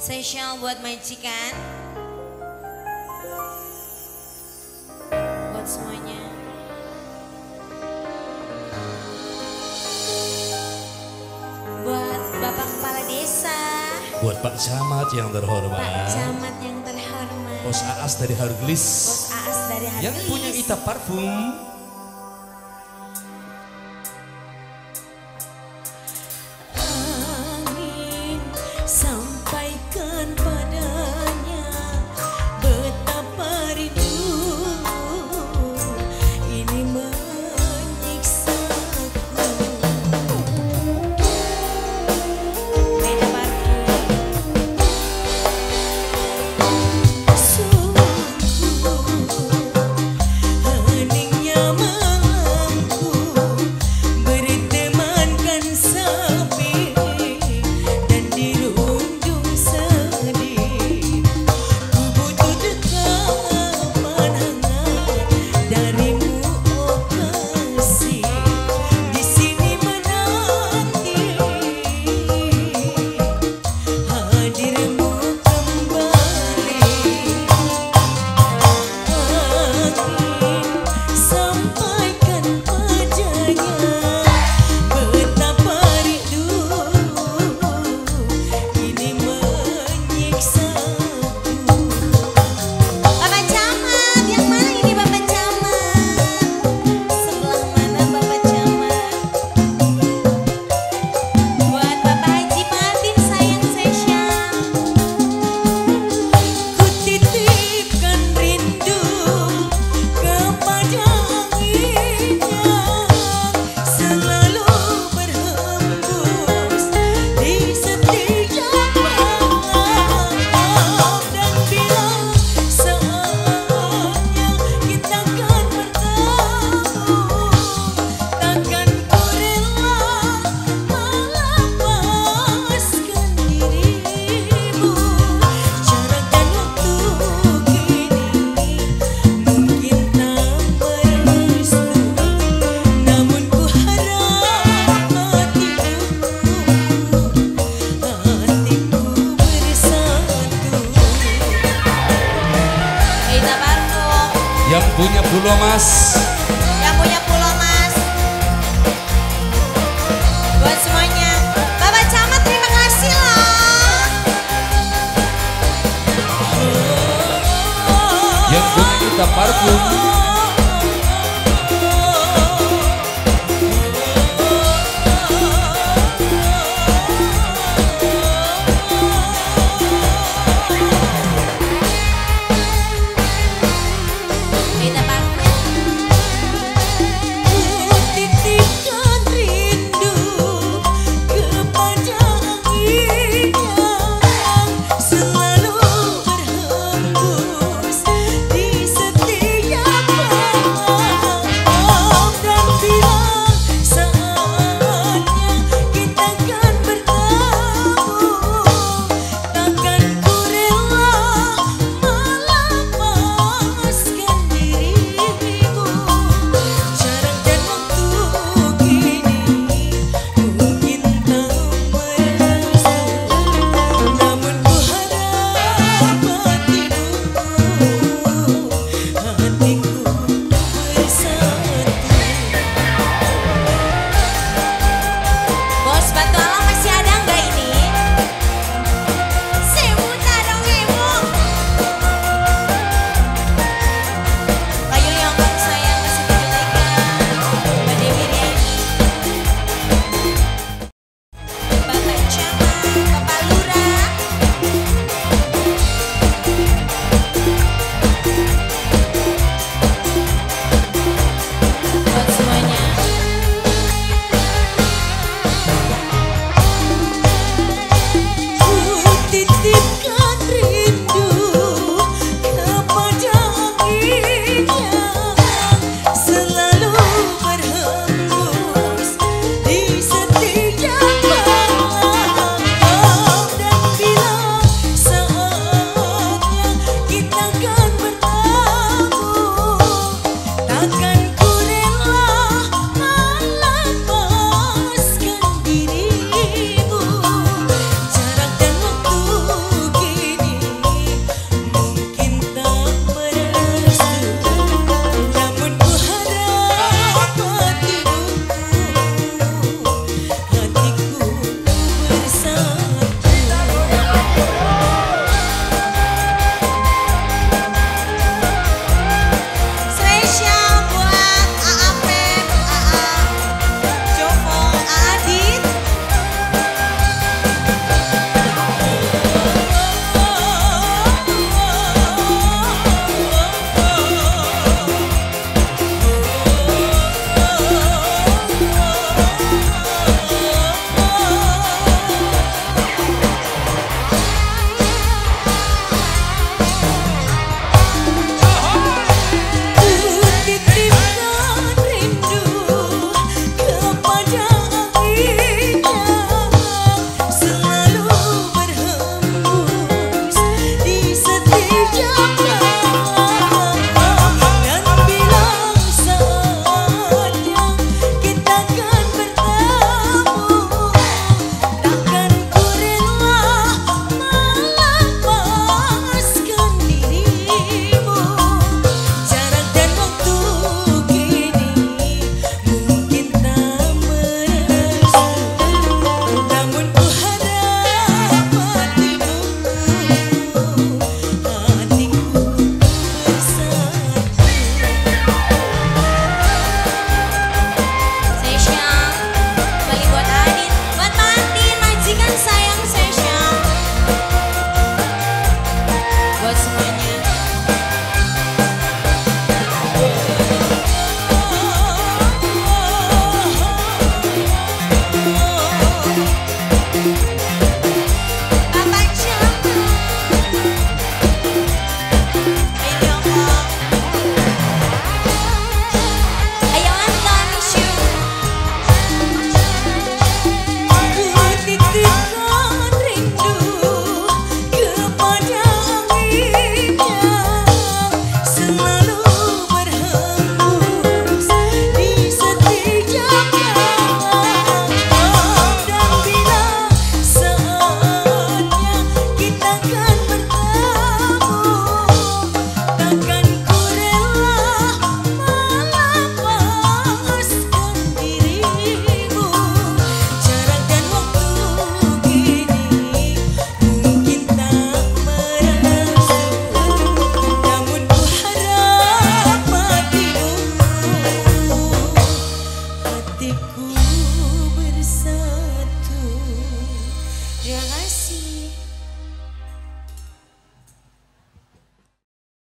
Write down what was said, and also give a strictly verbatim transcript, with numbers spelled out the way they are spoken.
Spesial buat majikan, buat semuanya. Buat Bapak Kepala Desa, buat Pak Camat yang terhormat, Pak Camat yang terhormat, Bos Aas dari Hargelis, Bos Aas dari Hargelis, yang punya Ita Parfum. Angin sampaikan padanya betapa rindu ini menyiksaku. Beda parfum. Sungguh heningnya malamku bertemankan sepi dan dirundung sedih. Ku butuh dekapan hangat darimu, oh kasih. Di sini menanti hadirmu kembali. Angin sampaikan padanya betapa rindu ini menyiksaku. Bapak Camat, yang mana ini Bapak Camat? Sebelah mana Bapak Camat? Buat Bapak Haji Martin sayang spesial. Ku titipkan rindu kepada angin yang selalu berhembus di setiap malam, dan bila saatnya kita akan bertemu, takkan ku rela melepaskan dirimu. Jarak dan waktu kini mungkin tak merestu, namun ku harap hatiku, hatiku bersatu. Ita Parfum, Yang punya Pulau Mas, yang punya Pulau Mas, buat semuanya. Bapak Camat terima kasih loh. yang punya Ita Parfum,